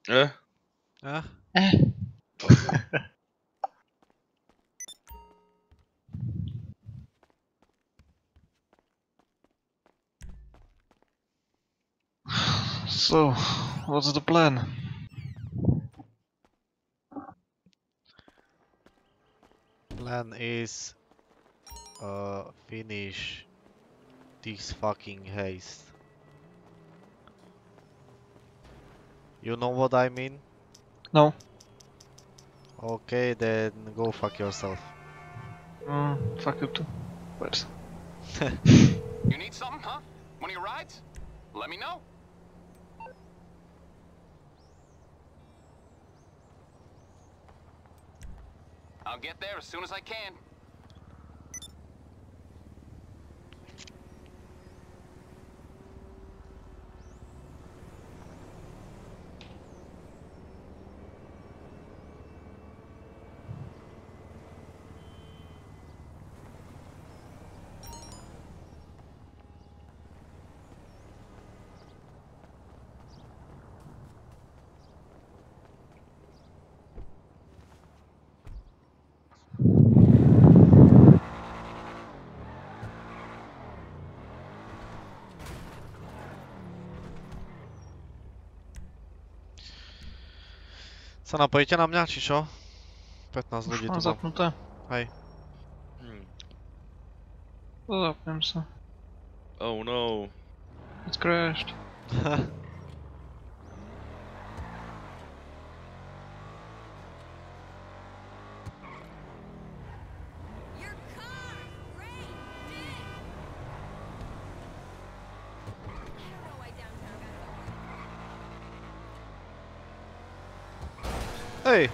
Eh? Huh? So, what's the plan? Plan is finish this fucking haste. You know what I mean? No. Okay, then go fuck yourself. Fuck you too. Where's... You need something, huh? One of your rides? Let me know. I'll get there as soon as I can. Sa napojíte na mňa, či čo? 15 Už ľudí mám tu mám. zapnuté. Hej. Zapnem sa. Oh no. It's crashed. Hej!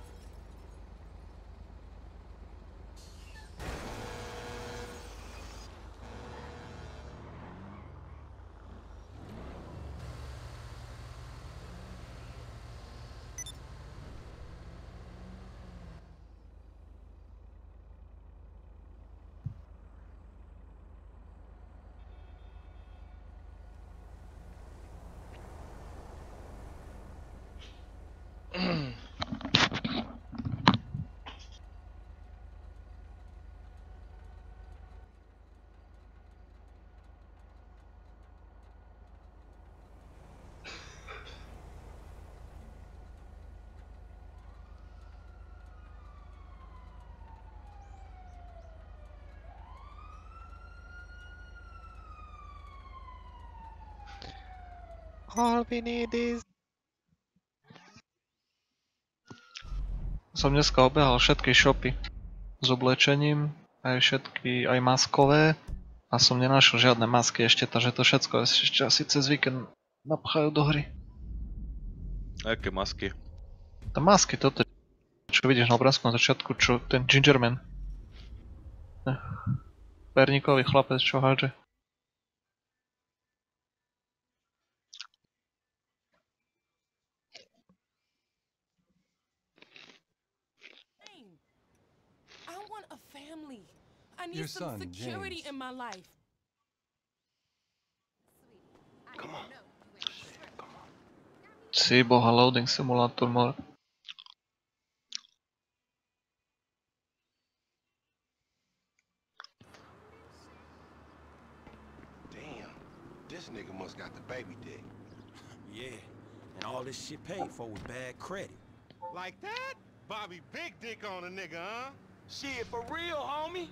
All we need is... Som dneska obehal všetky shopy s oblečením, aj maskové a som nenašiel žiadne masky ešte, takže to všetko ešte asi cez víkend napchajú do hry. Aké masky? Tá masky, toto, čo vidíš na obrázku na začiatku, čo ten Gingerman. Perníkový chlapec, čo hádže. I want a family. I need Your some son, security James. in my life. Come on. Si boha, loading simulator more. Damn, this nigga must got the baby dick. Yeah, and all this shit paid for with bad credit. Like that? Bobby big dick on a nigga, huh? Shit, for real, homie?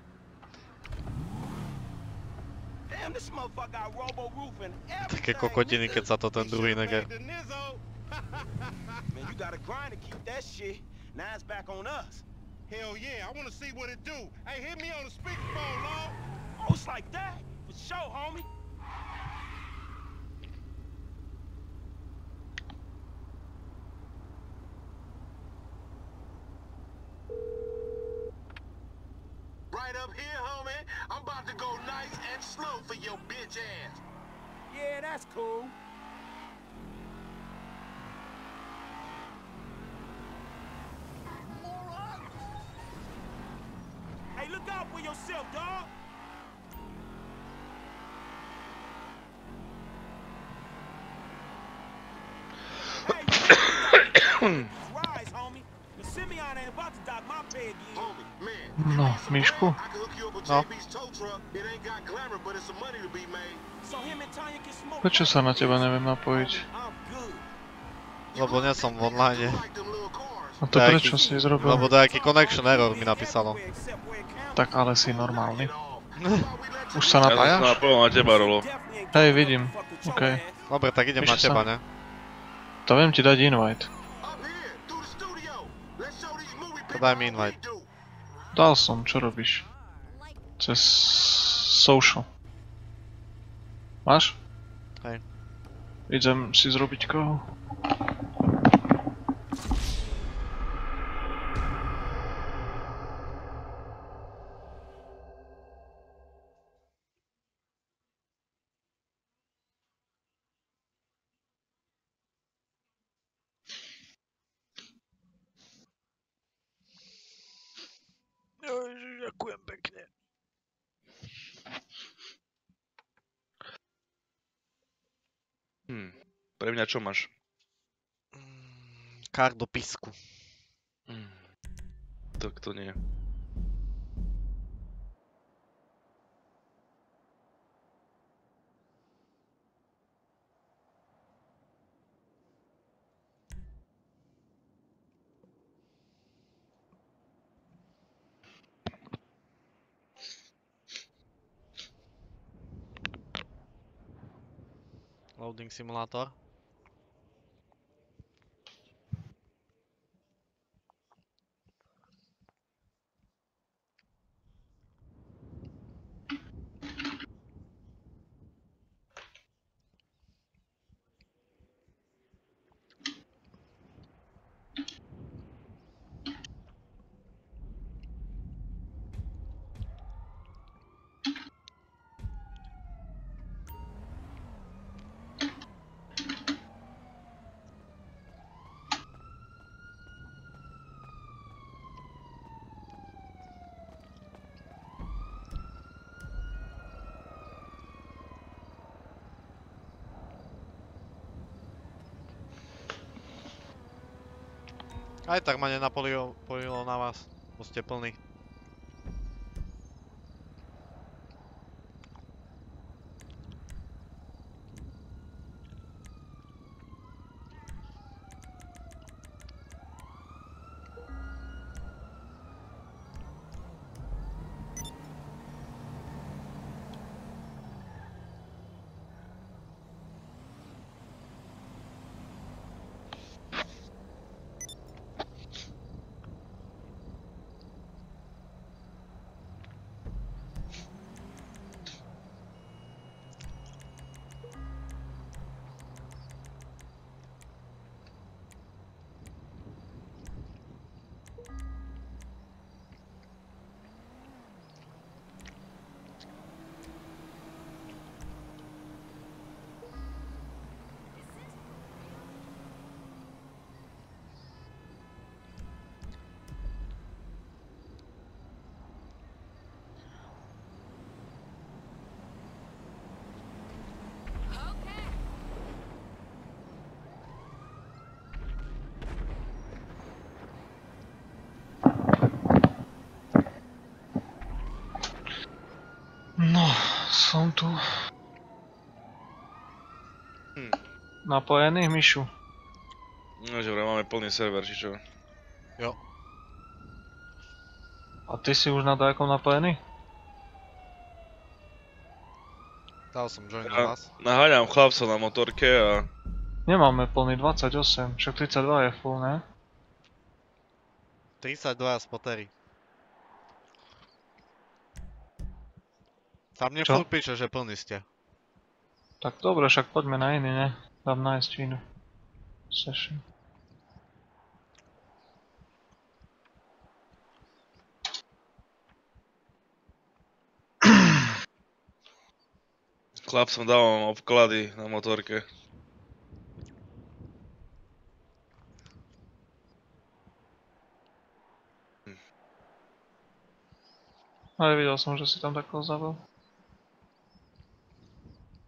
Damn, this motherfucker got robo roof and everything. Také kokotiny, keď sa to ten druhý nege... Man, you gotta grind to keep that shit. Now it's back on us. Hell yeah, I wanna see what it do. Hey, hit me on the speakerphone, Law. Oh, it's like that? For sure, homie. Right up here, homie. I'm about to go nice and slow for your bitch ass. Yeah, that's cool. Hey, look out for yourself, dog. Hey, you got these rides, homie. But Simeon ain't about to dock my pay again. Homie, man. No, Mišku. I can hook you up with No. JB's tow truck. It ain't got glamour, but it's some money to be made. So him and Tanya can smoke. Prečo sa na teba neviem napojiť? I'm good. Lebo nie som v online. Like them little cars. A to prečo si zrobil? Lebo nejaký connection error mi napísalo. Except where it counts. Tak ale si normálny. Už sa Ja som sa napájaš? napojil na teba, Rolo. Definitely ain't Hej, gonna vidím. fuck with your Okej. ass. Dobre, tak idem na Ešte teba, sa- ne? To viem ti dať invite. Up here, through the studio. Let's show these movie To people daj mi how we invite. do. Dal som, čo robíš? Cez social. Máš? Hej. Idem si zrobiť koho? Ďakujem pekne. Pre mňa čo máš? Kár do pisku. Tak to nie. Loading simulátor. Aj tak ma nenapolilo na vás, bo ste plní. No, som tu. Napojený, Mišu? No, že vraj máme plný server, či čo? Jo. A ty si už na dajakom napojený? Dal som join na vás. Naháňam chlapca na motorke a... Nemáme plný 28, však 32 je full, ne? 32 spotery. Tam mne Čo? furt píše, že plní ste. Tak dobre, však poďme na iný, ne? Dám nájsť inú session. Chlapcom dávam obklady na motorke. Ale videl som, že si tam takého zabil.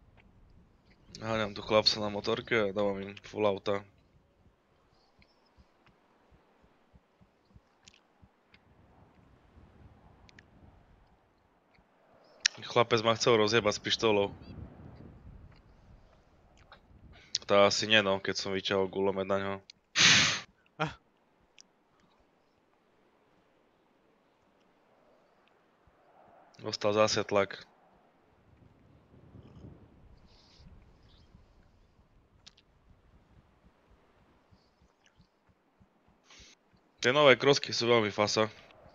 Naháňam tu chlapca na motorke a dávam im full auta. chlapec ma chcel rozjebať s pištolou. To asi nie no, keď som vyťahol gulomet na ňo. Dostal zase tlak. Tie nové krosky sú veľmi fasa.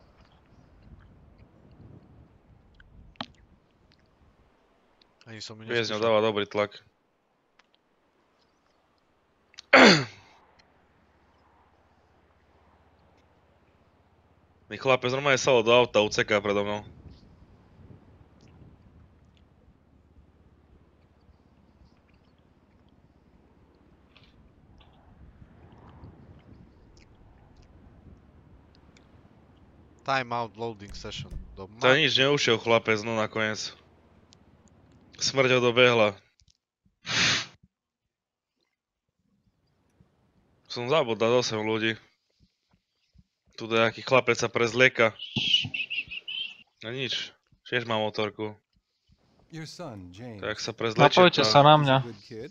Ani som mi Viesť ňou neskúšal. dáva dobrý tlak. Mi chlapec normálne salo do auta, uceká predo mnou. Time out loading session. Do To nič neušiel chlapec, no nakoniec. Smrť ho dobehla. Som zabudol 8 ľudí. Tu nejaký chlapec sa prezlieka. A nič. Tiež má motorku. Your son, James. Tak sa prezlečie. Napojte sa na mňa. Good kid.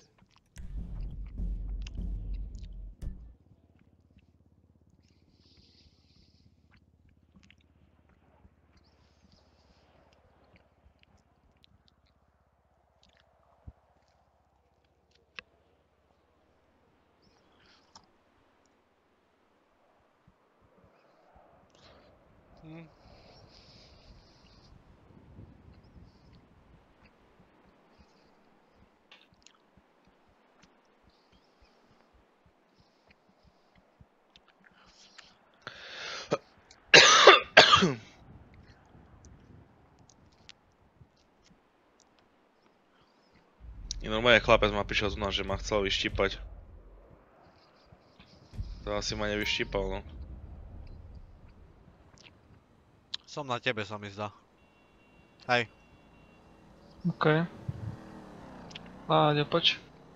I normálne chlapec ma prišiel tu nás, že ma chcel vyštípať. To asi ma nevyštípal, no. Som na tebe, sa mi zdá. Hej. OK. Láďa, poď.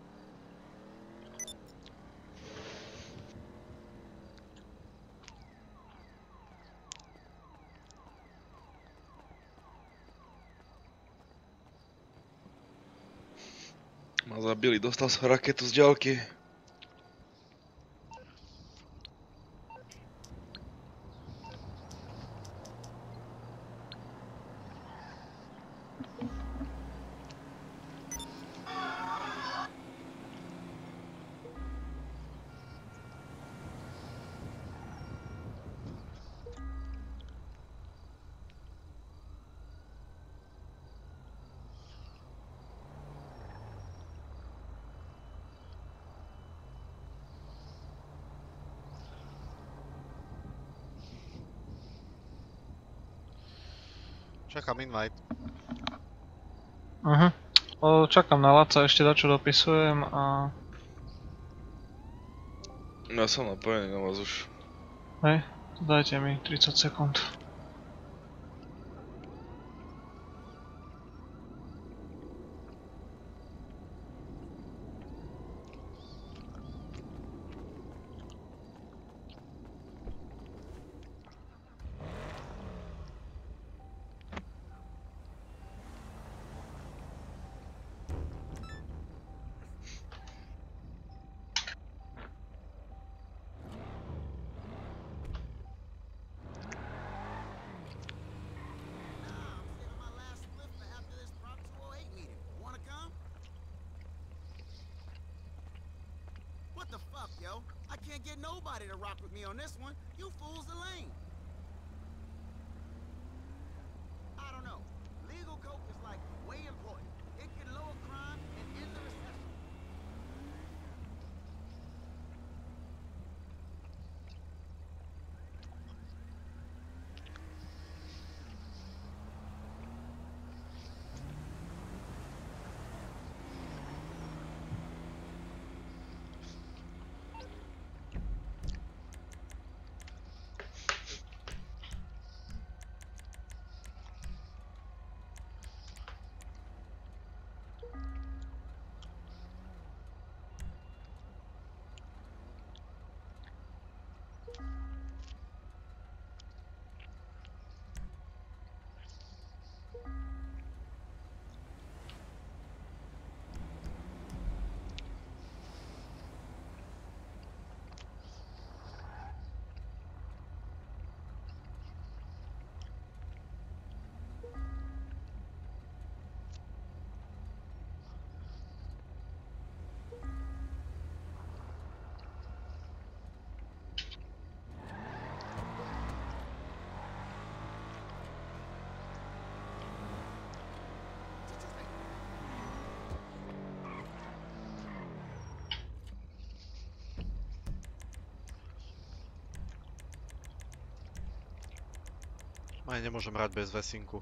Ma zabili, dostal som raketu z ďalky. Čakám invite. Čakám na Laca, ešte dačo dopisujem a... Ja som napojený na vás už. Hej, dajte mi 30 sekúnd. What the fuck, yo? I can't get nobody to rock with me on this one. You fools are lame. I don't know. Legal coke is like way important. It can lower crime and end the recession. Aj nemôžem hrať bez vesinku.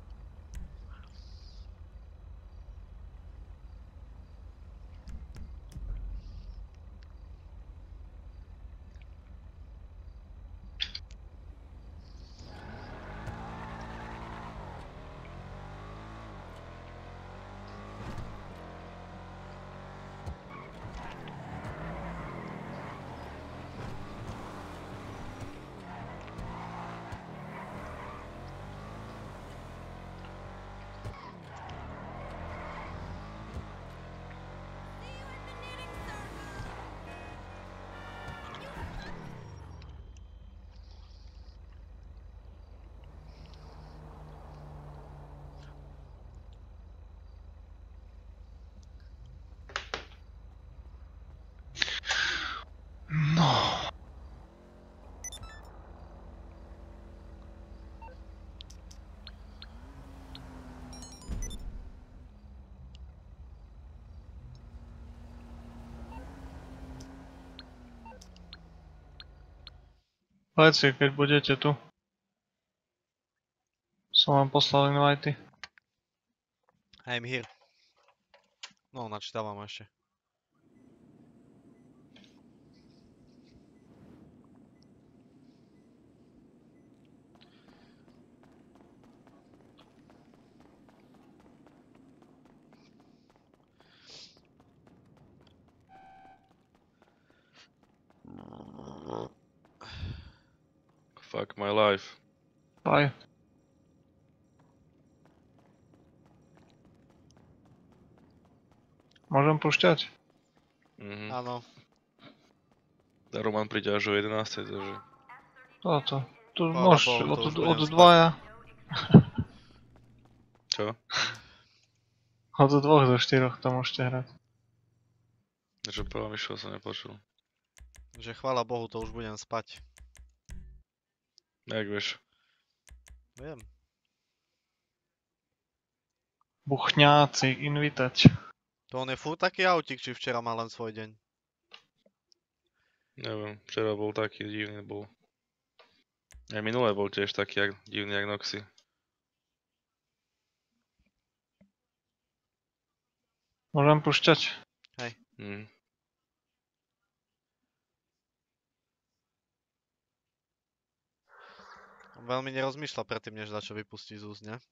No. Povedzte, keď budete tu. Som vám poslal invity. I'm here. No, načítavam ešte. Fuck my life. Bye. Môžem púšťať? Áno. Roman príde až o 11, takže... Toto. Tu Chvála môžeš, Bohu, to už budem od spať. dvaja. Čo? Od 2 do 4 to môžete hrať. Čo prvá myšľa som nepočul. Že chvála Bohu, to už budem spať. Jak vieš? Viem. Buchňáci, invitať. To on je furt taký autík, či včera mal len svoj deň? Neviem, včera bol taký divný, bol. Aj minulé bol tiež taký divný jak Noxy. Môžem púšťať? Hej. Veľmi nerozmýšľa predtým, než dá čo vypustí z úst, ne?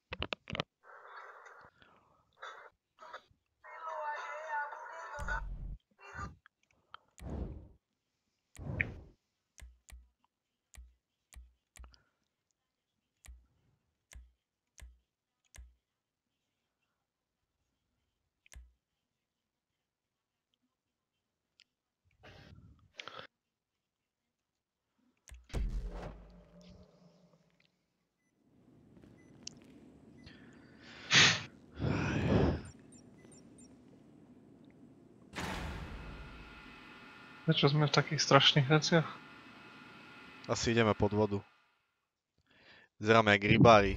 Prečo sme v takých strašných veciach? Asi ideme pod vodu. Zeráme jak rybári.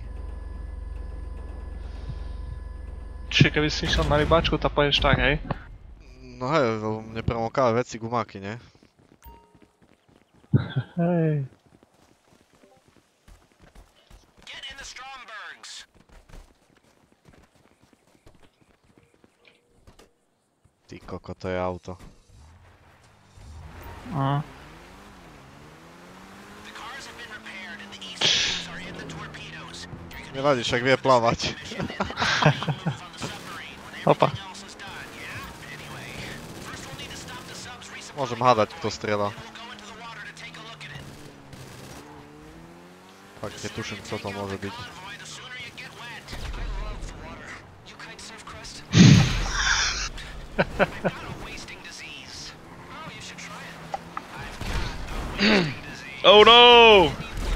Čiže keby si išiel na rybáčku, tak pôjdeš tak, hej? No hej, nepremokáve veci gumáky, ne? Hej. Get in the Strombergs. Ty koko, to je auto. Aha. The cars have been repaired and the east wings are in the torpedoes. Nevadí, však vie plávať. Opa. Môžem hádať, kto strieľa. Fakt netuším, kto to môže byť. Oh no!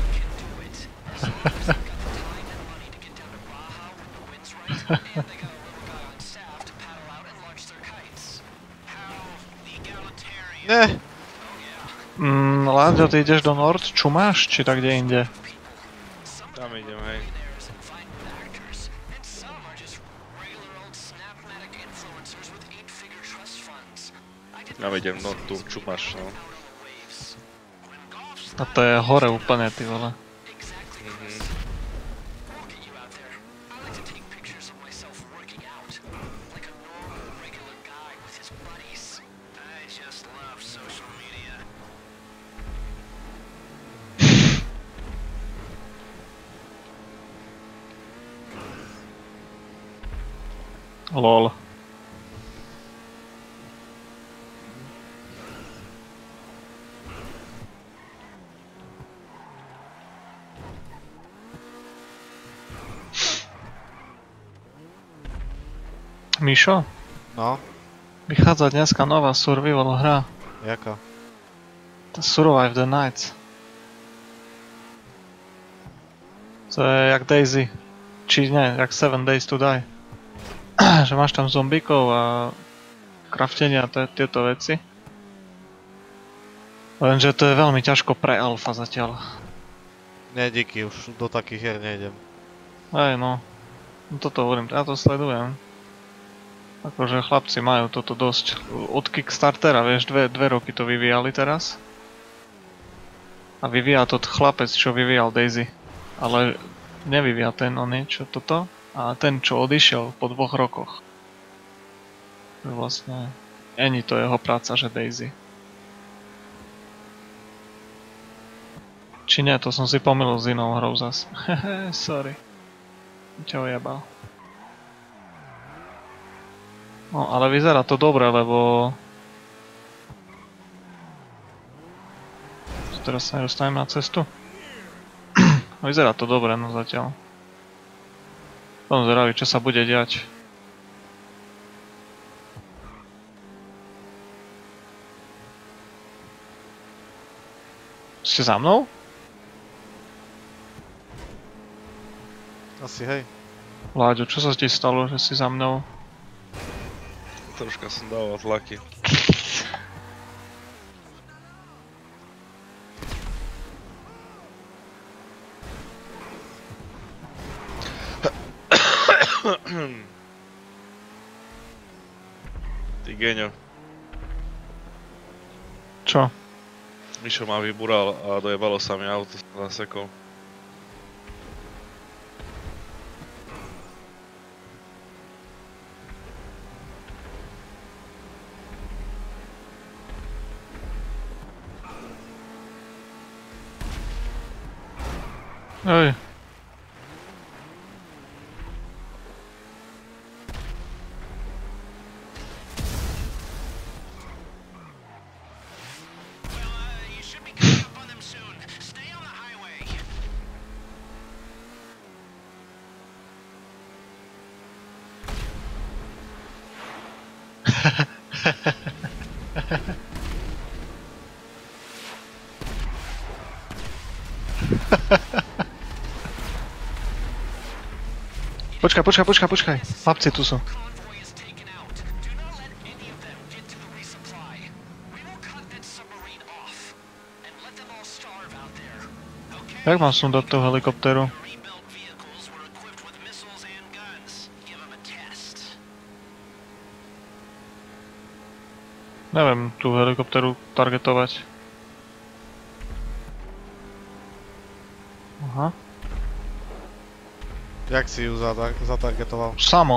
Ne! Láďo, ty ideš do Nord? Čumáš? Či tak kde inde? Tam idem, hej. Tam idem, no tu čumáš, no. A to je hore úplne, ty vole. Lol. Mišo, No, vychádza dneska nová survival hra. jaká? Survive the Nights. To je jak Daisy. Či ne, jak 7 Days to Die. Že máš tam zombíkov a kraftenia a tieto veci. Lenže to je veľmi ťažko pre alfa zatiaľ. Nie, díky, už do takých hier nejdem. Hej no. No toto hovorím, ja to sledujem. Akože chlapci majú toto dosť. Od Kickstartera, vieš, dve roky to vyvíjali teraz. A vyvíja to chlapec, čo vyvíjal Daisy. Ale nevyvíja ten niečo toto. A ten, čo odišiel po 2 rokoch. Vlastne není to jeho práca, že Daisy. Či nie, to som si pomýlil s inou hrou zas. Hehe, sorry. Ťa ojebal. No, ale vyzerá to dobre, lebo... Teraz sa nedostanem na cestu. Vyzerá to dobre, no zatiaľ. Som zvedavý, čo sa bude diať. Ste za mnou? Asi hej. Láďo, čo sa ti stalo, že si za mnou? Troška som dával tlaky. Ty geňo. Čo? Mišo ma vybúral a dojebalo sa mi auto za sekol. Ej. Počkaj. Chlapci tu sú. Jak mám sundať toho helikoptéru? Neviem tú helikoptéru targetovať. Aha. Jak si ju zatargetoval? Samo.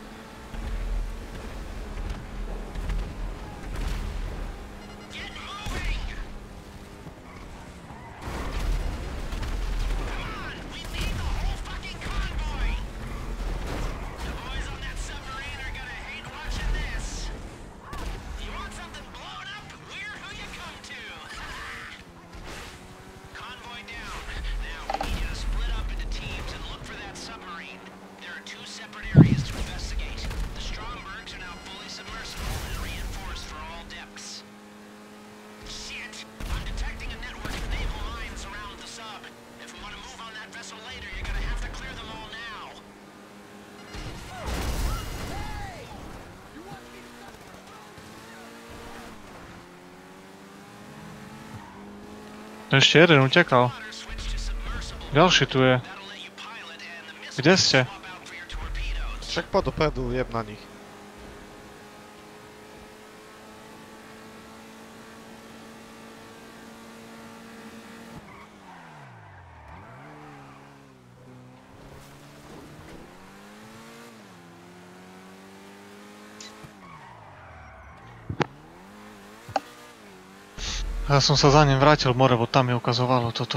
Ešte jeden utekal. Ďalší tu je. Kde ste? Však poď dopredu, jeb na nich. Ja som sa za ním vrátil more, bo tam mi ukazovalo toto.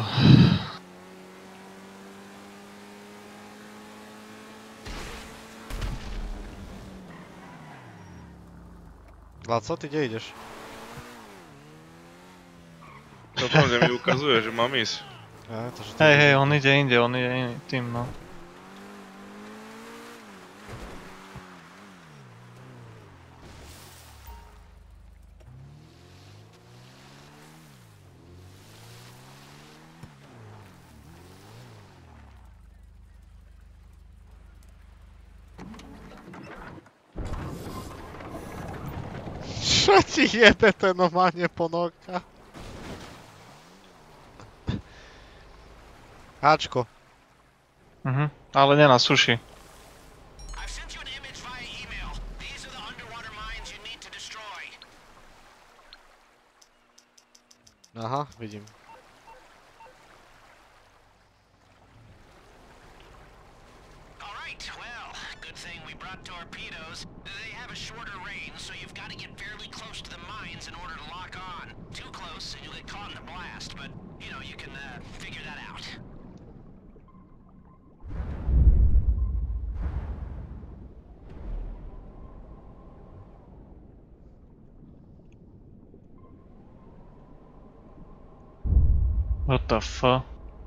Laco, ty kde ideš? To pravde mi ukazuje, že mám ísť. Ja, to, že ty Hej, ideš. on ide inde, on ide tým, no. Čo ti jebe ten normálne ponorka? Ačko. Ale nie na suši. I've sent you an image via email. These are the underwater mines you need to destroy. Aha, vidím. Alright, well, good thing we brought torpedoes. They have a shorter range, so you've got to get fairly close to the mines in order to lock on. Too close and you'll get caught in the blast, but, you know, you can figure that out. What the fuck?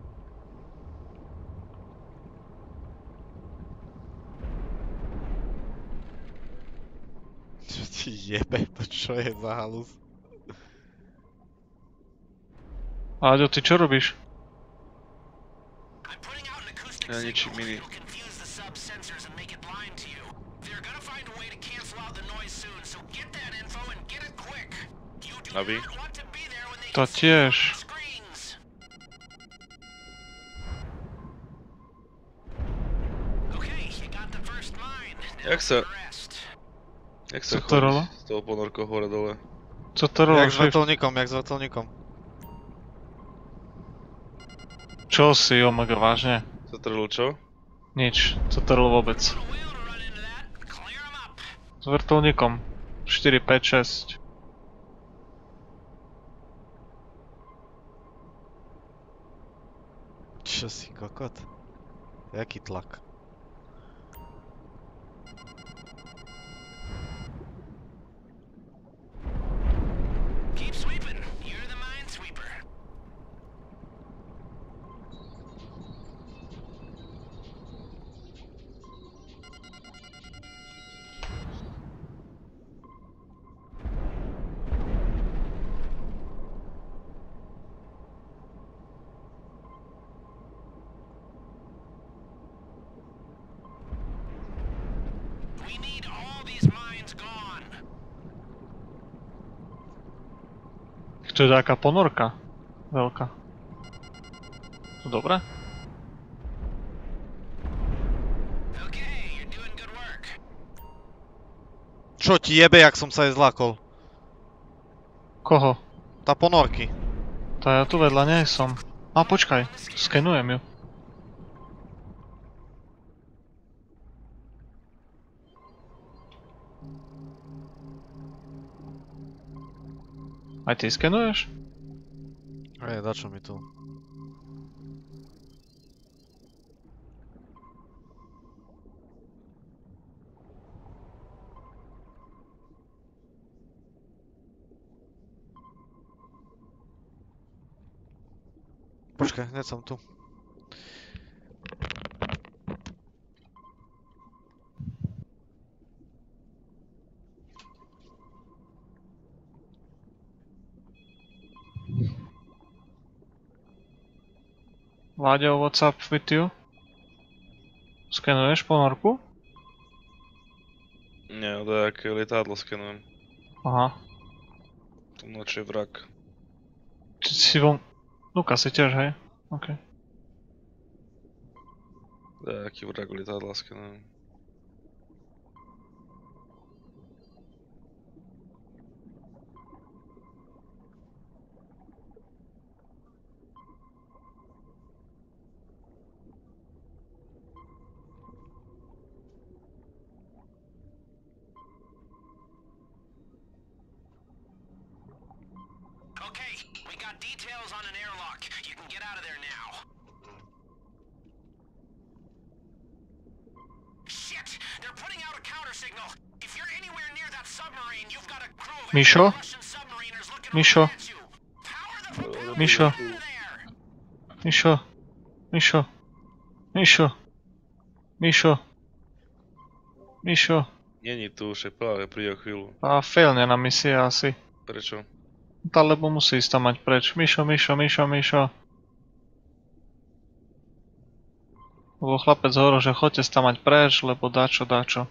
Čo ti jebe, to čo je za halus? Áďo, ty čo robíš? I'm putting out an acoustic Ja ničím signal. iný. It'll confuse the sub-sensors and make it blind to you. They're gonna find a way to cancel out the noise soon, so get that info and get it quick. You do Aby? not want to be there when they To can see you on tiež. the screens. Okay, you got the first mine. Now Jak sa- for the rest. Jak sa Co to rolo? chodí s tou ponorkou hore dole? Co to robíš? Jak s vrtuľníkom, jak s vrtuľníkom. Čo si, omega, vážne? Zatrhlo čo? Nič, co to rolo vôbec. Put a wheel to run into that. Clear 'em up. S vrtuľníkom. 4, 5, 6. Čo si kokot? Jaký tlak? Keep sweeping. You're the minesweeper. We need all these mines gone. To je taká ponorka. Veľká. To dobré? Okay, you're doing good work. Čo ti jebe, jak som sa jej zlákol? Koho? Tá ponorky. To ja tu vedľa nej som. A počkaj, skenujem ju. Aj ty skenuješ? Hej, dačo mi tu. Počkaj, hneď som tu. Láďo, what's up with you? Skenuješ ponorku? Nie, dajaké lietadlo skenujem. Aha. Tu noč je vrak. Či si von... Luka si tiež, hej? OK. Dajaký vrak lietadla skenujem. Okay, we got details on an airlock. You can get out of there now. Shit! They're putting out a counter signal. If you're anywhere near that Mišo? Mišo? Mišo? Mišo? Mišo? Mišo? Mišo? Mišo? Není tu, však práve príde o chvíľu. A failne na misie asi. Prečo? Tá, lebo musí ísť tam mať preč. Mišo, Mišo, Mišo, Mišo. Lebo chlapec hovoril, že choďte tam mať preč, lebo dačo.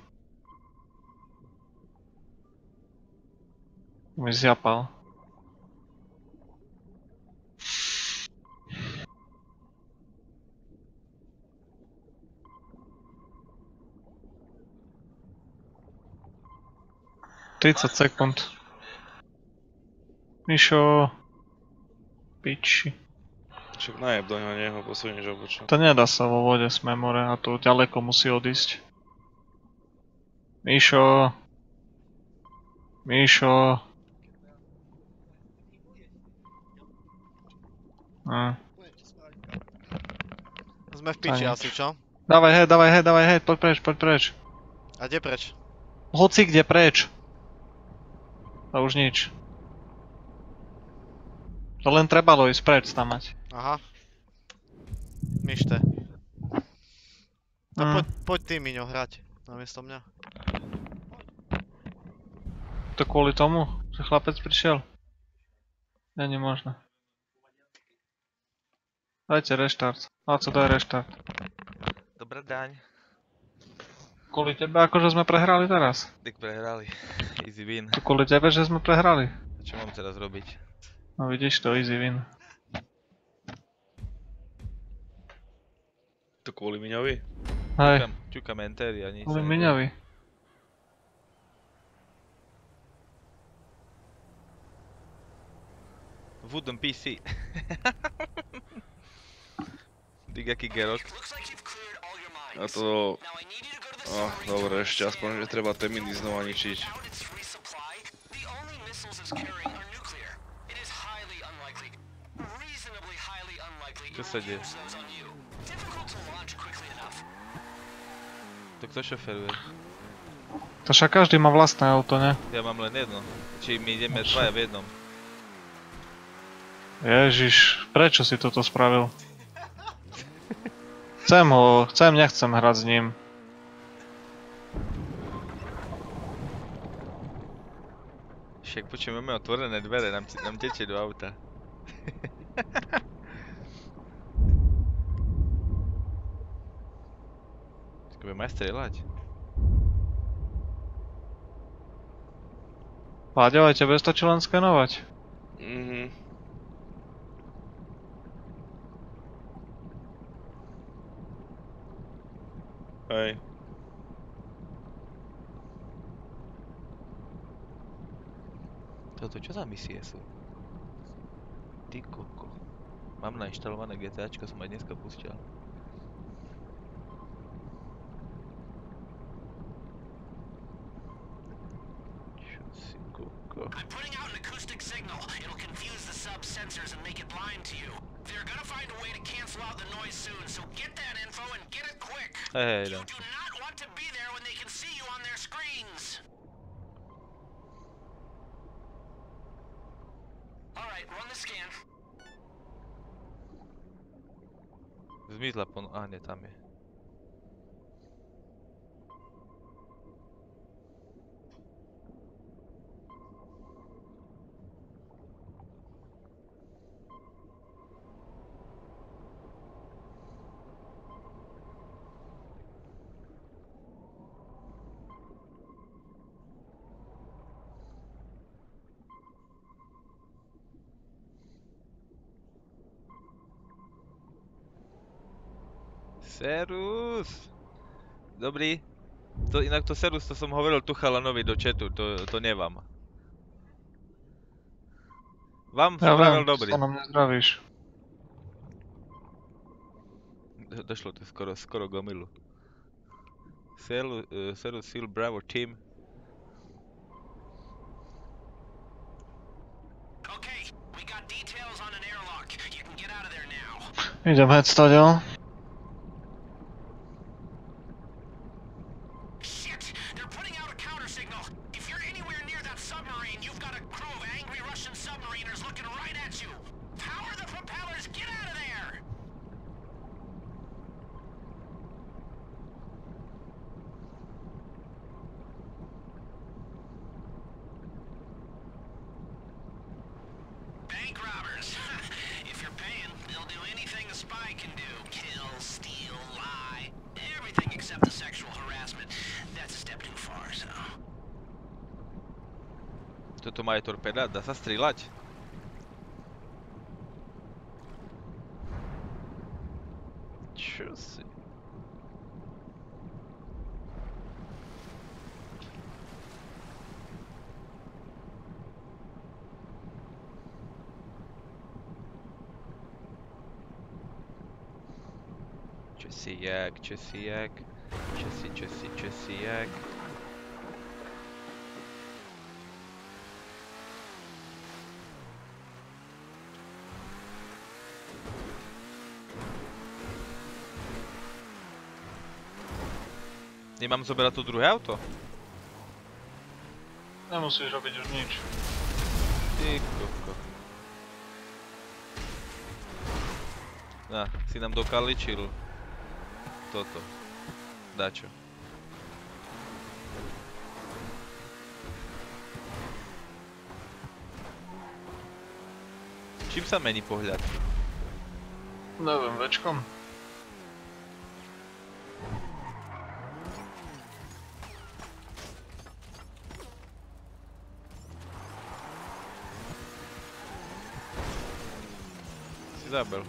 Mi zjapal. Tridsať sekúnd. Mišo. Piči. Však najeb do neho posunieš obočo. To nedá sa vo vode s memore a tu ďaleko musí odísť. Mišo. Mišo. Sme v piči asi, čo? Dávaj head, poď preč. A kde preč? Hoci kde preč. A už nič. To len trebalo ísť preč stamať. Aha. Myšte. No poď ty, Miňo, hrať. Namiesto mňa. To kvôli tomu, že chlapec prišiel? Není možné. Dajte reštart. Láco, daj reštart. Dobrá daň. Kvôli tebe, akože sme prehrali teraz. Tak prehrali. Easy win. To kvôli tebe, že sme prehrali. Čo mám teraz robiť? No vidíš to, easy win. To kvôli Miňovi? Hej. Ťukam entery a nič. Kvôli Miňovi. Wooden PC. Dík aký gerok. A to... dobre, ešte aspoň, že treba teminy znova ničiť. Čo sa deje? To kto šoferuje? To však každý má vlastné auto, ne? Ja mám len jedno. Či my ideme dvaja v jednom. Ježiš, prečo si toto spravil? Nechcem hrať s ním. Však počujem, máme otvorené dvere, nám tečie do auta. Budeme aj strieľať. Láďo, aj tebe stačí len skenovať. Hej. Toto čo za misie sú? Ty koko. Mám nainštalované GTAčko, som aj dneska pustil. Čo si koko? I'm putting out an acoustic signal. It'll confuse the sub sensors and make it blind to you. They're gonna find a way to cancel out the noise soon, so get that info and get it quick. Hey, you do not want to be there when they can see you on their screens. Alright, run the scan. Zmizla nie, tam je. Serus! Dobrý. Inak to serus, to som hovoril tu chalanovi do chatu, to nevam. Vám som hovoril dobrý. Ja viem, sa na mňa zdravíš. Došlo to skoro k omilu. Serus, Seal, Bravo, Team. Idem head stadiel. submarine. You've got a crew of angry Russian submariners looking right at you. Power the propellers. Get out of there. Bank robbers. If you're paying, they'll do anything a spy can do. Kill, steal, lie. Everything except the sexual harassment. That's a step too far, so... Toto má aj torpéda, dá sa strieľať? Čo si? Čo si jak? Nemám zoberať to druhé auto? Nemusíš robiť už nič. Ty koko. Na, si nám dokaličil toto. Dačo. Čím sa mení pohľad? Neviem, večkom. Si zabil.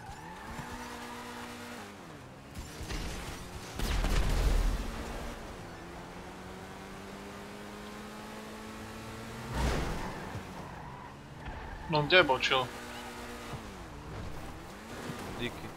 No kde bočil? Díky.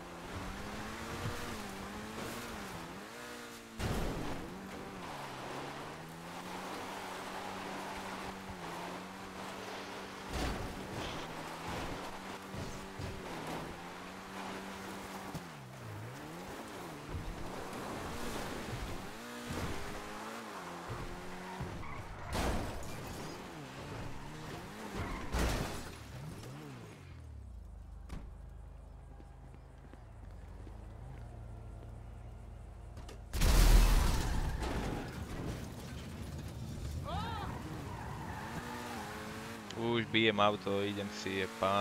Už bijem auto, idem si, je pán.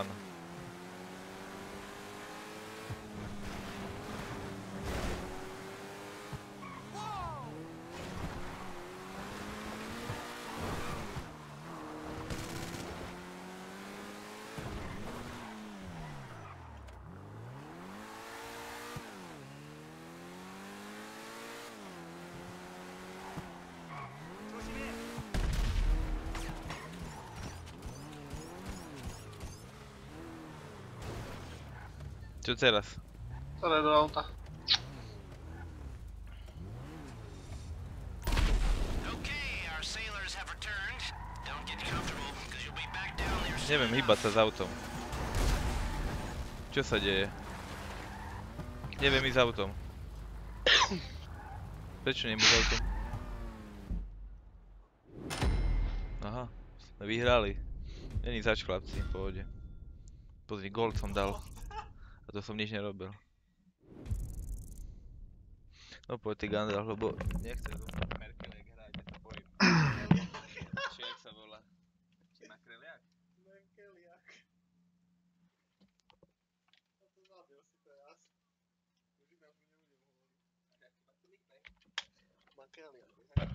Čo teraz? Sadaj do auta. Okay, our sailors have returned. Don't get comfortable, because you'll be back down there soon. Neviem hýbať sa s autom. Čo sa deje? Neviem ísť s autom. Prečo neviem ísť s autom? Aha, sme vyhrali. Není zač, chlapci, v pohode. Pozri, gól som dal. A to som nič nerobil. No poď ty Gandalf, lebo nechcem zo Merkeliak hrať, ja sa bojím. Či jak sa volá? Či Makreliak? Merkeliak. No to zabil si teraz. Už inak mi nebudem hovoriť. Makreliak.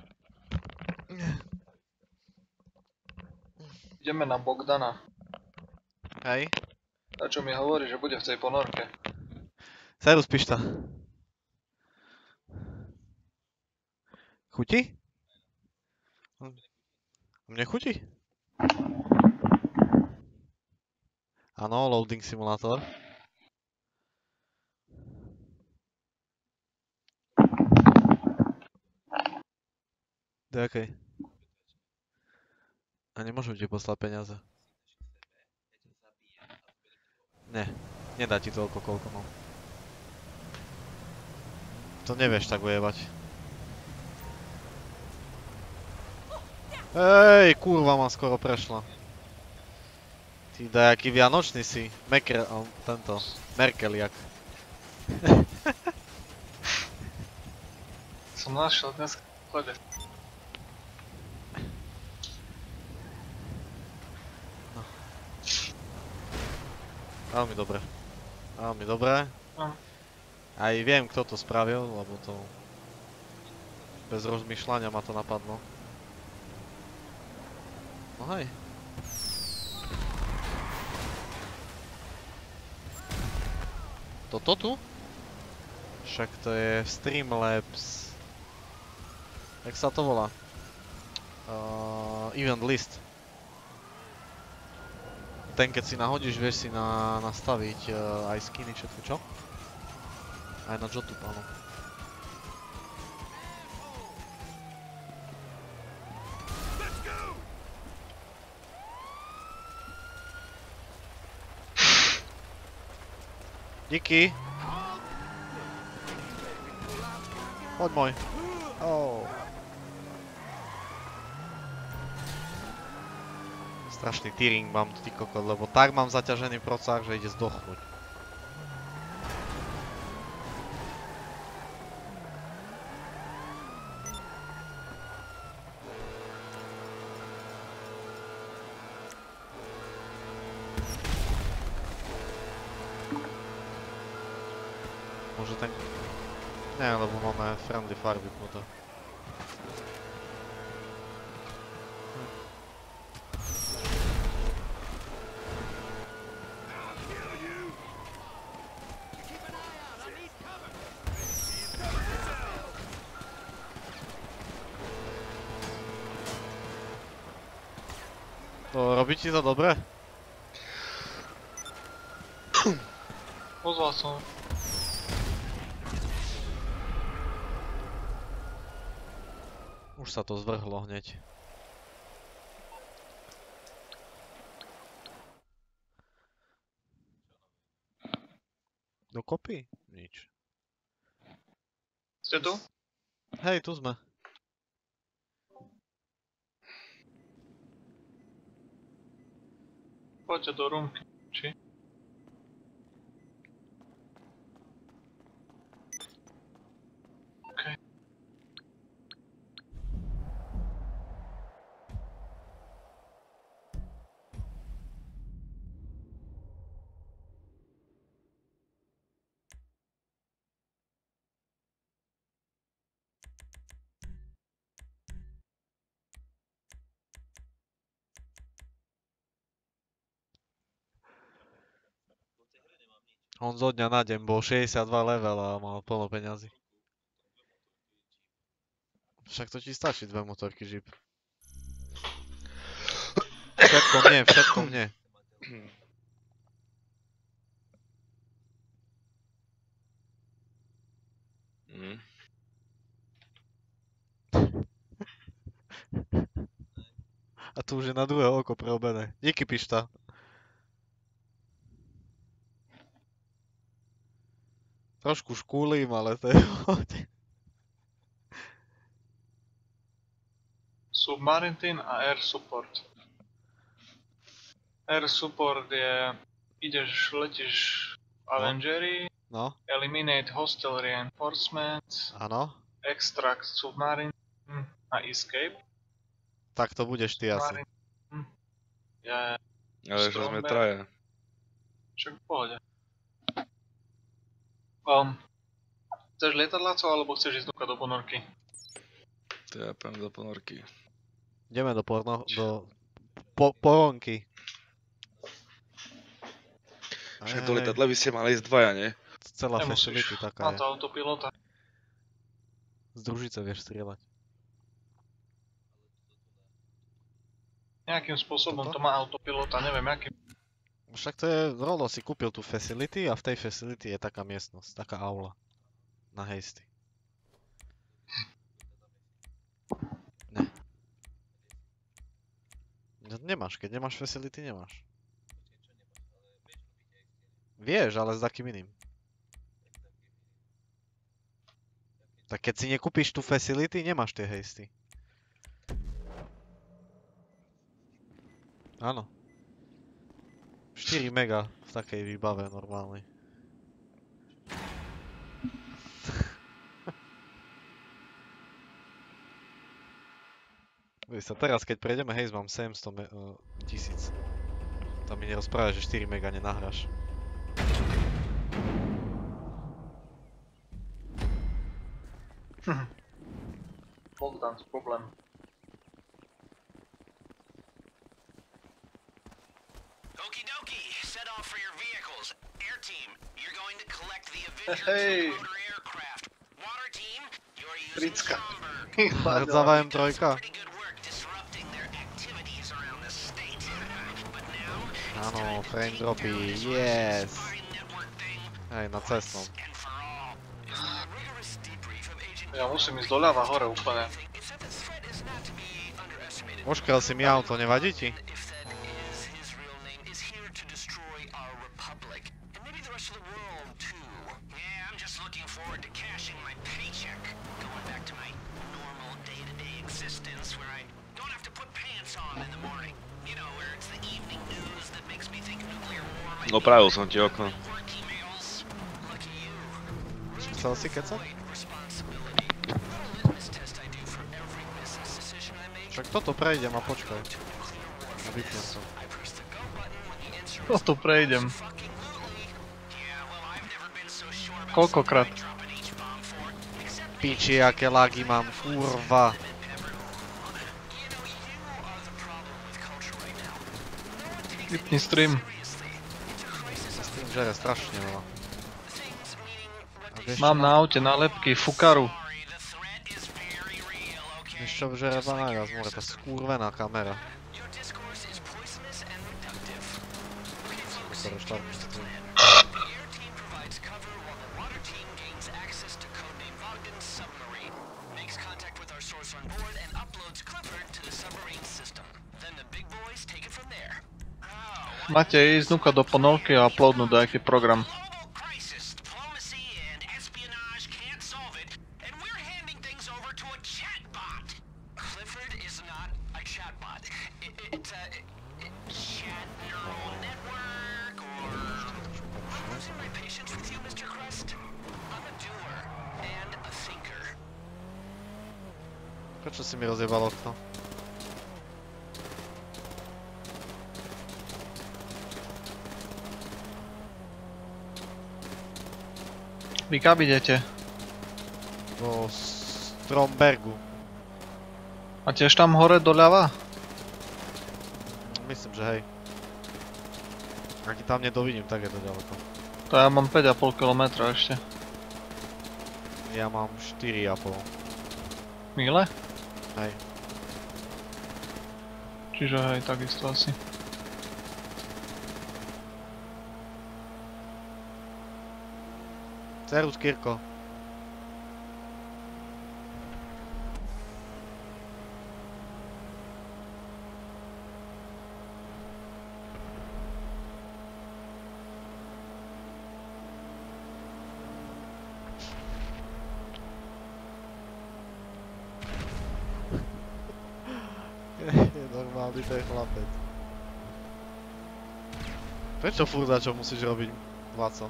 Ideme na Bogdana. Hej. A čo mi hovorí, že bude v tej ponorke? Servus, pišta. Chutí? Mne chutí? Áno, loading simulátor. Do jakej? A nemôžem ti poslať peniaze. Ne, nedá ti toľko, koľko mám. To nevieš tak ujebať. Ej, kurva ma skoro prešla. Ty dajaký vianočný si. Tento. Merkeliak. Som našiel dnes v sklade. Veľmi dobre. Veľmi dobre. No. Aj viem, kto to spravil, lebo to... Bez rozmýšľania ma to napadlo. No hej. Toto tu? Však to je Streamlabs. Jak sa to volá? Event list. Ten, keď si nahodíš, vieš si nastaviť aj skiny, všetko, čo? Aj na Jotub, áno. Díky. Poď môj. Oh. Strašný tearing mám tu, ty kokot, lebo tak mám zaťažený procák, že ide zdochnúť. Môže ten... Nie, lebo máme friendly fire vypnuté. To robí ti to dobre? Pozval som. Už sa to zvrhlo hneď. Dokopy? Nič. Ste tu? Hej, tu sme. Poďte do roomky, či? OK. On zo dňa na deň bol 62 level a mal plno peňazí. Však to ti stačí 2 motorky Jeep. Všetko mne, všetko mne. A tu už je na druhé oko preobené. Díky, Pišta. Trošku škúlim, ale to je Submarine team a air support. Air support je... letíš v Avengeri, No, eliminate hostile reinforcements, áno. extract submarine a escape. Tak to budeš ty asi. Ja... Ale že sme traja. Však v pohode. Chceš lietadlaco, alebo chceš ísť do ponorky? To ja pôjdem do ponorky. Ideme do poronky. Však do lietadla by ste mali ísť dvaja, nie? Celá Nemusíš. facility taká Má je. to autopilota. Z družice vieš strieľať. Nejakým spôsobom Toto? to má autopilota, neviem akým. Však to je, Rolo si kúpil tú facility a v tej facility je taká miestnosť, taká aula. Na Hasty. Ne. Nemáš, keď nemáš facility, nemáš. Vieš, ale s takým iným. Tak keď si nekúpiš tú facility, nemáš tie Hasty. Áno. 4 mega v takej výbave normálnej. Vieš sa, teraz keď prejdeme Haze mám 700 tisíc. Tam mi nerozpráva, že 4 mega nenahráš. Bogdan's problém. Okie dokie, set off for your vehicles. Air team, you're going to collect the Avengers Hey. motor aircraft. Water team, you're using Fricka. Stromberg. Rdzáva M3. Pretty good work disrupting their activities around the state. But now, Áno, frame dropy, yes. spine network thing Hej, na cestnom. and for all. A rigorous debrief of Agent Ja musím ísť doľava hore úplne. It said the threat is not to be underestimated. Oškrel si mi auto, nevadí ti? If that is his real name, is here to destroy our republic. And maybe the rest of the world, too. Yeah, I'm just looking forward to cashing my paycheck. Going back to my normal day-to-day existence where I don't have to put pants on in the morning. You know, where it's the evening news that makes me think nuclear war might be Opravil som ti okno. work emails. Lucky you. Chcel si kecať? Responsibility. A litmus test I do for every business decision I make. Však toto prejdem a počkaj. A vypnem to. I press the go button when the answer is Toto prejdem. fucking lootly. Yeah, well, I've never been so sure about Koľkokrát? dropping each bomb for, except Piči, aké lagy mám, kurva. you know, you are the problem with culture right now. No one takes it Vypni stream. seriously. It's a crisis of Tým žere strašne veľa. things, meaning what A they vieš Mám čo, na aute nálepky Fukaru. sorry, the threat is very real, okay? vieš čo žere za najviac, more, tá skurvená kamera. Your discourse is poisonous and reductive. Okay, folks, Sorry, start. here's the plan. The air team provides cover while the water team gains access to codename Bogdan's submarine, makes contact with our source on board, and uploads Clifford to the submarine system. Then the big boys take it from there. Oh, Máte ísť núkať do ponorky a uploadnúť nejaký program. global crisis, diplomacy and espionage can't solve it, and we're handing things over to a chatbot. Clifford is not a chatbot. It's a chat neural network, or losing my patience with you, Mr. Crest. I'm a doer and a thinker. Prečo si mi rozjebal okno? Vy kam idete? Do Strombergu. A tiež tam hore doľava? Myslím, že hej. Ak tam nedovidím, tak je to ďaleko. To ja mám 5,5 km ešte. Ja mám 4,5. Míle? Hej. Čiže hej, takisto asi. Servus, Kirko. Je normálny ten chlapec. Prečo furt za čo musíš robiť, Vlaco?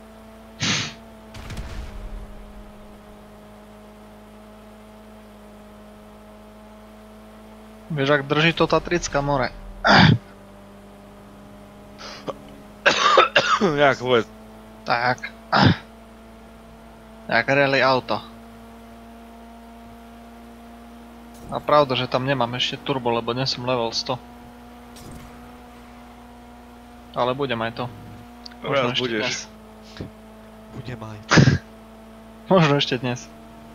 Vieš, ak drží to Tatrická more. Jak vôbec. Tak. Jak rally auto. A pravda, že tam nemám ešte turbo, lebo nie som level 100. Ale budem aj to. Raz ešte budeš. dnes. Budem aj. Možno ešte dnes.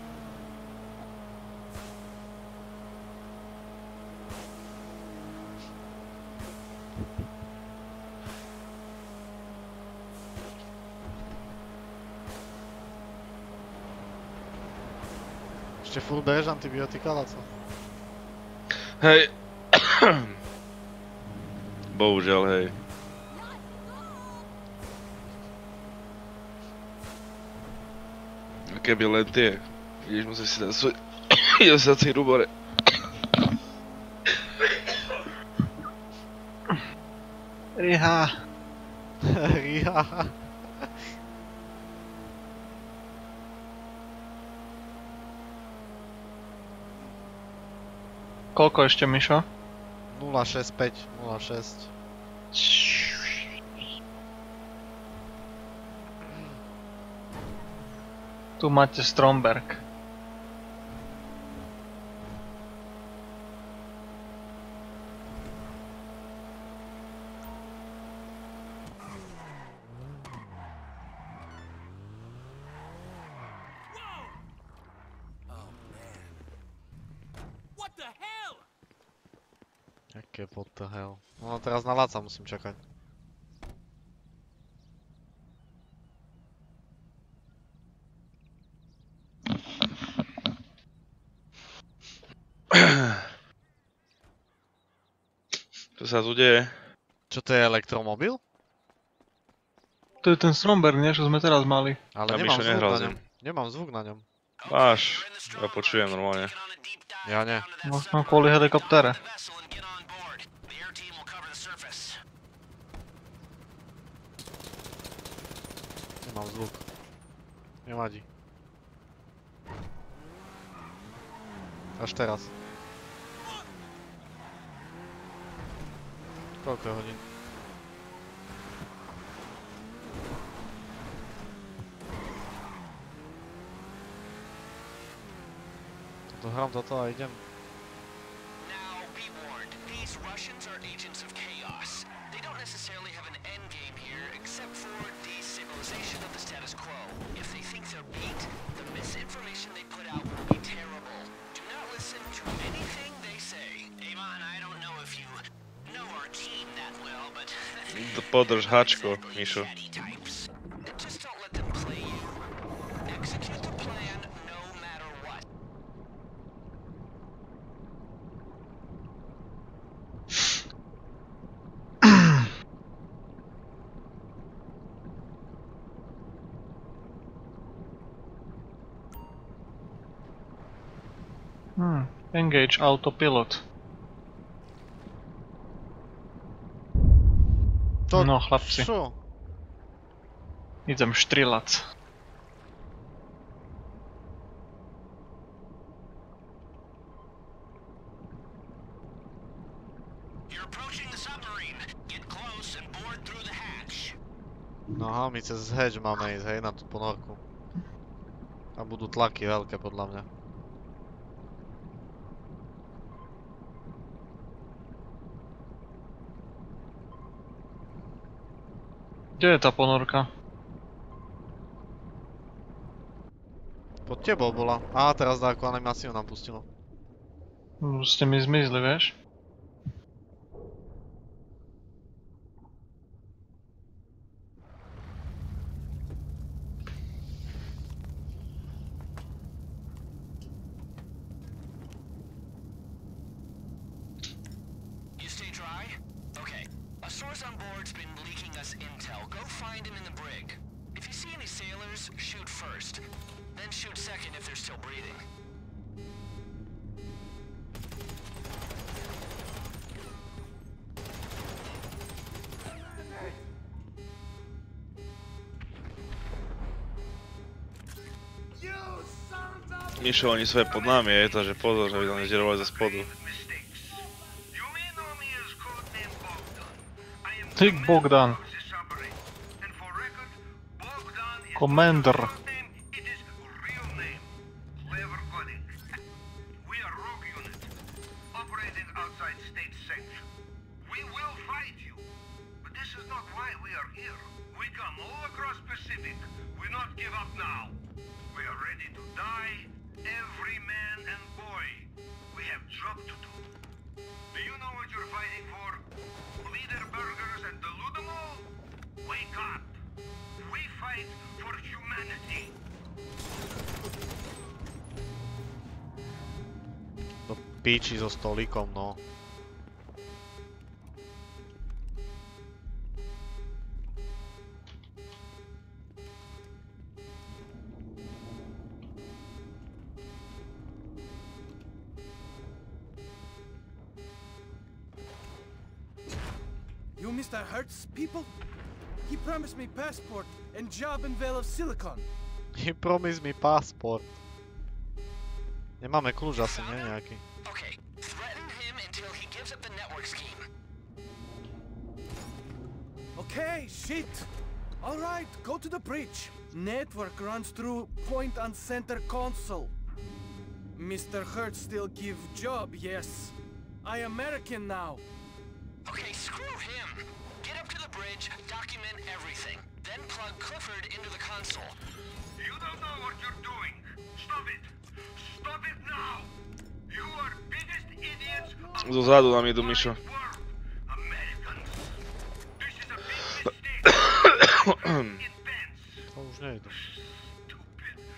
Ešte furt bereš antibiotika, Laco? Hej. Bohužiaľ, hej. Keby len tie. Ideš musieť si dať svoj jesací rubore. Riha. Riha. Koľko ešte, Mišo? 065, 06. Tu máte Stromberg. What the hell? Jaké what the hell. No teraz na Laca musím čakať. Čo sa tu deje? Čo to je elektromobil? To je ten Stromberg, nie? Čo sme teraz mali. Ale A nemám Mišo zvuk nehral na s ňom. ním. Nemám zvuk na ňom. Máš, ja počujem normálne. Ja nie. Možno kvôli helikoptere. Nemám zvuk. Nevadí. Až teraz. Koľko je hodín? Dohrám toto a idem. Now, be warned. These Russians are agents of chaos. They don't necessarily have an end game here, except for destabilization of the status quo. If they think they're beat, the misinformation they put out will be terrible. Do not listen to anything they say. Avon, I don't know if you know our team that well, but Podrž hačko, Mišo. types. Just don't let them play you. Execute the plan no matter what. Engage autopilot. To No, chlapci. čo? Idem štrilac. You're approaching the submarine. Get close and board through the hatch. No my cez hedge máme ísť, hej, na tú ponorku. Tam budú tlaky veľké podľa mňa. Kde je tá ponorka? Pod tebou bola. Á, teraz dáku animáciu nám pustilo. Ste mi zmizli, vieš? You stay dry? Okay. A source on board's been leaking us intel. Go find him in the brig. If you see any sailors, shoot first. Then shoot second if they're still breathing. Mišo, oni sú aj pod nami, je to, že pozor, že by tam nežerovali ze spodu. Ty Bogdan. Commander. Do píči so stolíkom, no. You Mr. Hertz people? He promised me passport and job in Vale of Silicon. He promised me passport. Nemáme kľúč asi, nie? Nejaký. Okay, threaten him until he gives up the network scheme. Okay, shit. All right, go to the bridge. Network runs through point on center console. Mr. Hertz still give job, yes. I American now. Okay, screw him. Get up to the bridge, document everything. Then plug Clifford into the console. You don't know what you're doing. Stop it. Stop it now. You are biggest idiots of Zozadu nám idú, Mišo. the world. Americans. This is a big mistake. Invents. To už nejdu. Stupid. Stupid.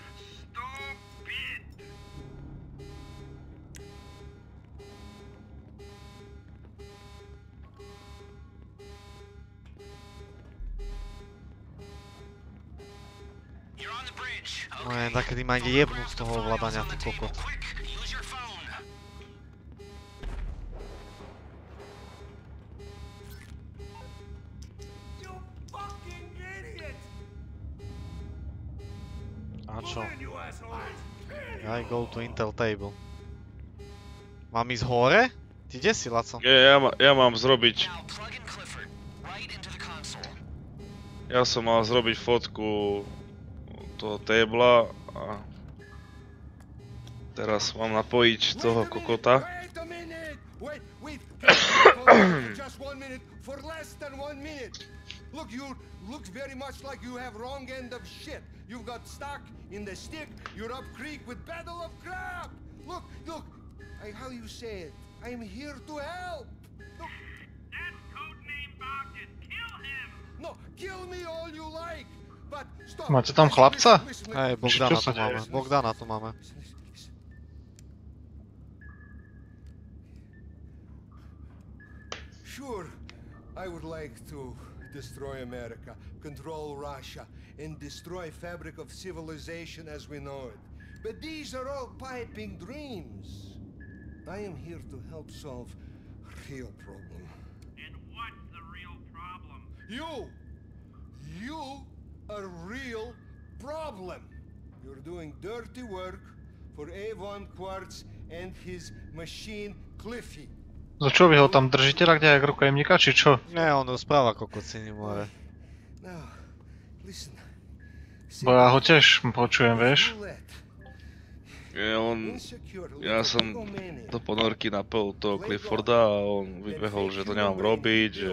You're on the bridge. No jen takedy ma ide jebnúť z toho ovládania, ty kokot. Quick, use your phone. You fucking idiot! A čo? You assholes. I go to Intel table. Mám ísť hore? Ty kde si, Laco? Ja mám zrobiť... Now plug in Clifford right into the console. Ja som mal zrobiť fotku toho tabla a... Teraz mám napojiť toho kokota. Wait a minute. Wait. Just 1 minute. For less than 1 minute. Look, you look very much like you have wrong end of shit. You've got stuck in the stick. You're up creek with battle of crap. Look. How you say it? I'm here to help. Look. That's codename Bogdan. Kill him. No, kill me all you like. But stop. Máte tam chlapca? Hej, Bogdana Čo sa tu máme. deje? Bogdana tu máme. Sure, I would like to destroy America, control Russia, and destroy fabric of civilization as we know it. But these are all piping dreams. I am here to help solve real problem. And what's the real problem? You are real problem. You're doing dirty work for Avon Quartz and his machine Cliffy. Za čo vy ho tam držíte tak nejak rukojemníka, či čo? Nie, on rozpráva kokociny more. Now, listen. Bo ja ho tiež počujem, vieš? Ja som do ponorky napil toho Clifforda a on vybehol, že to nemám robiť, že...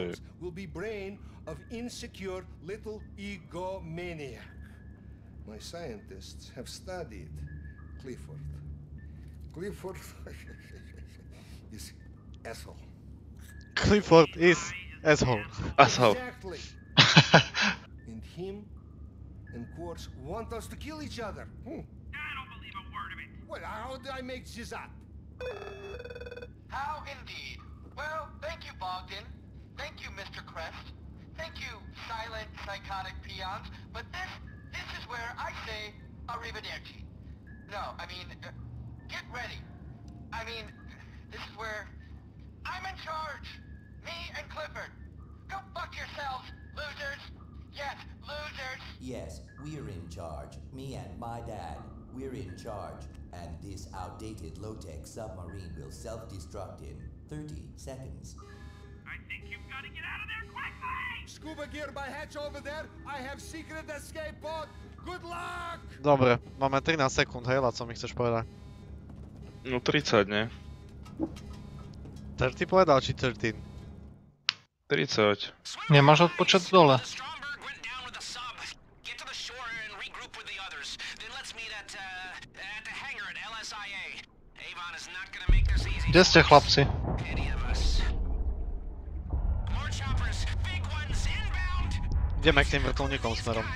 My scientists have studied Clifford. Clifford is asshole. Clifford is asshole. Asshole. Exactly. And him and Quartz want us to kill each other. I don't believe a word of it. Well, how did I make this up? How indeed. Well, thank you, Bogdan. Thank you, Mr. Crest. Thank you, silent, psychotic peons. But this is where I say arrivederci. No, I mean, get ready. I mean, this is where I'm in charge. Me and Clifford. Go fuck yourselves, losers. Yes, losers. Yes, we're in charge. Me and my dad. We're in charge. And this outdated low-tech submarine will self-destruct in 30 seconds. I think you've got to get out of there quickly! Scuba gear by hatch over there. I have secret escape pod. Good luck! Dobre, máme 13 sekúnd, hej, Laco, mi chceš povedať? No 30, nie? 30 povedal, či 13? 30. Nemáš odpočet dole. Kde ste, chlapci? Ideme k tým vrtuľníkom smerom.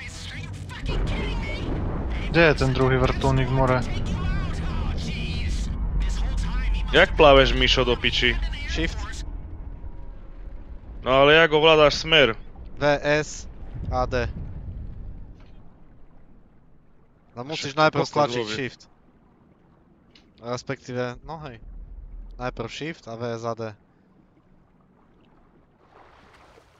Kde je ten druhý vrtuľník v more? Jak pláveš, Mišo, do piči? Shift. No ale jak ovládáš smer? VS a D. No musíš najprv stlačiť Shift. Respektíve, no hej. Najprv Shift a VS a D.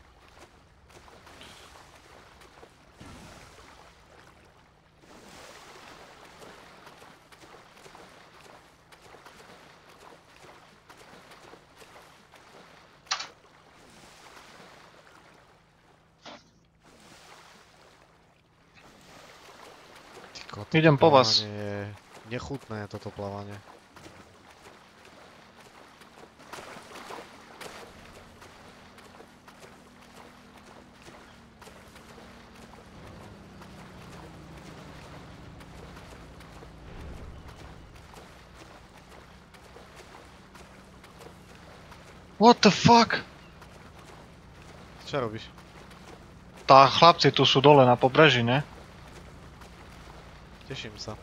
Idem po vás. Je nechutné toto plávanie. What the fuck? Čo robíš? Tá chlapci tu sú dole na pobreží, ne? Teším sa.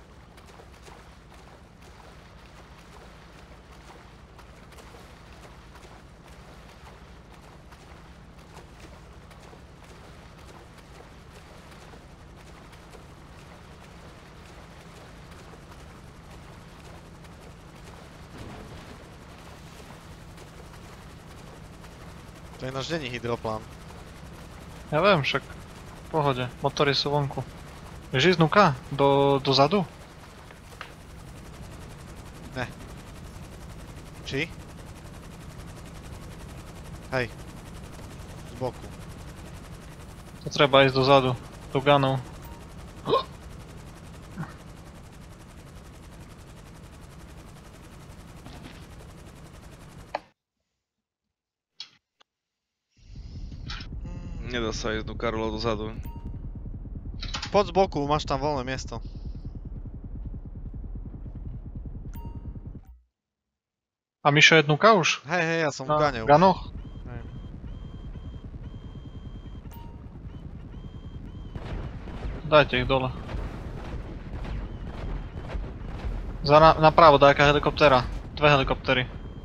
To je náš denní hydroplán. Ja viem, však v pohode, motory sú vonku. Vieš ísť nuka? Dozadu? Ne. Či? Hej. Z boku. To treba ísť dozadu. Do ganov. Nedá sa ísť do Karola dozadu. Poď z boku, máš tam voľné miesto. A Mišo je dnuka už? Hej, ja som v gane už. V ganoch? Hej. Dajte ich dole. Napravo dajaká helikoptéra. 2 helikoptéry.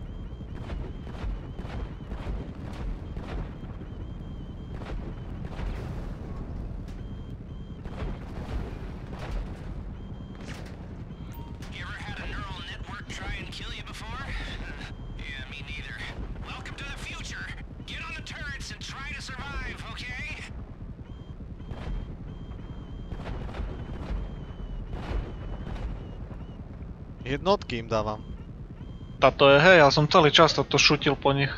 Jednotky im dávam. Táto je, hej, ja som celý čas toto šutil po nich.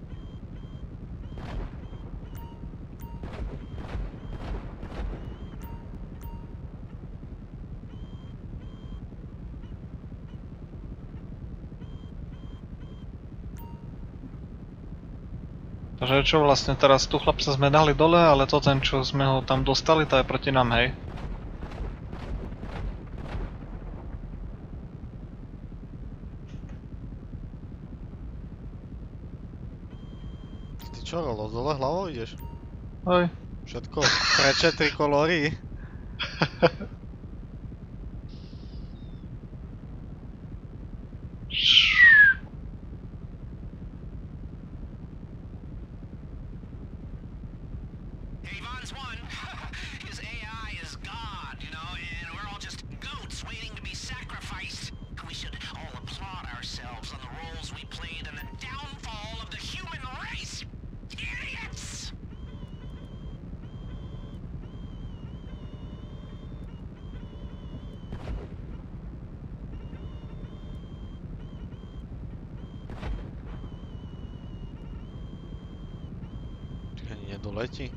Takže čo vlastne teraz, tu chlapca sme dali dole, ale to ten, čo sme ho tam dostali, to je proti nám, hej. Čo, Rolo, dole hlavou ideš? Hej. Všetko preče trikolóry. Nedoletí.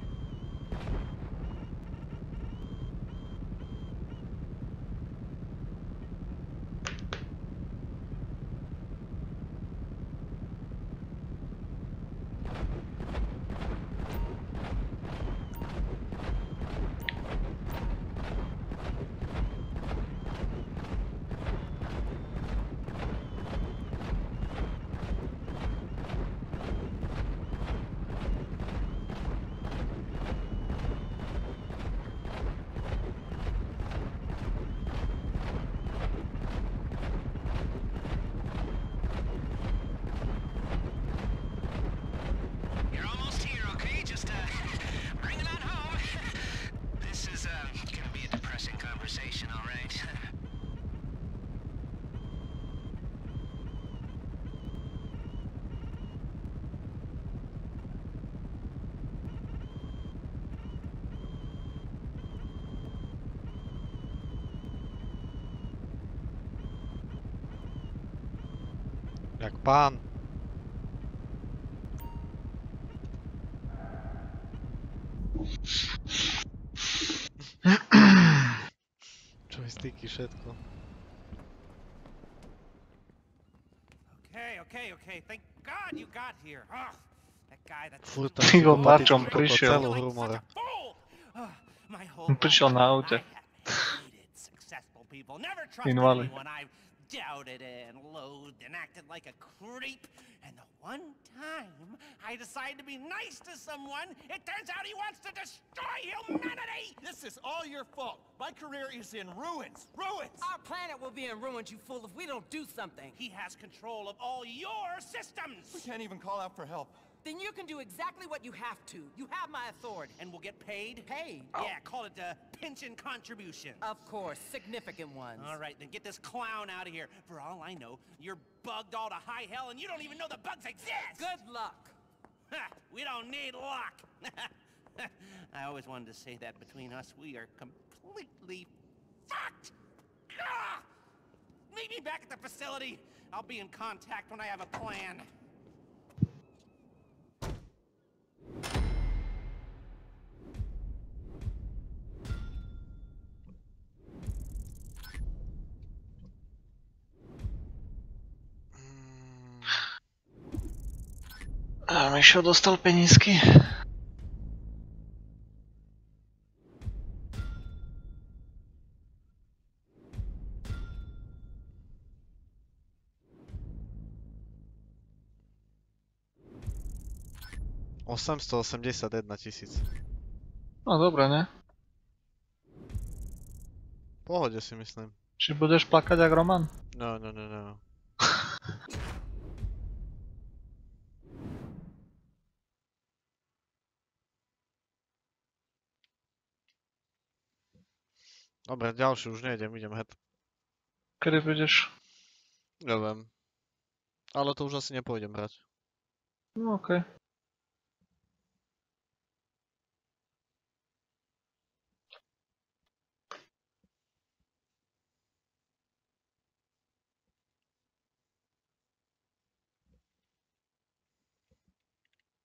Jak pán. styky, všetko. Okay. Thank God you got here. Ugh, that guy, that's... Furt tam Ty go na čom automaticky po prišiel? celú hru more. My whole On prišiel na life, aute. I have hated successful people. Never trusted Invalid. anyone. I've doubted and loathed and acted like a creep. And the one time I decided to be nice to someone, it turns out he wants to destroy humanity! This is all your fault. My career is in ruins. Ruins! Our planet will be in ruins, you fool, if we don't do something. He has control of all your systems! We can't even call out for help. Then you can do exactly what you have to. You have my authority. And we'll get paid? Paid? Yeah, call it a pension contribution. Of course, significant ones. All right, then get this clown out of here. For all I know, you're bugged all to high hell and you don't even know the bugs exist! Good luck. Ha, we don't need luck! I always wanted to say that between us, we are completely fucked! Ah! Meet me back at the facility. I'll be in contact when I have a plan. A Mišo dostal penízky. $881 000. No dobre, ne? V pohode si myslím. Či budeš plakať jak Roman? No. Dobre, ďalší už nejdem, idem head. Kedy budeš? Neviem. Ale to už asi nepôjdem brať. No okej.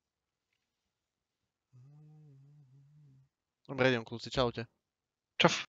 Dobre, idem kľúci, čaute. Čau.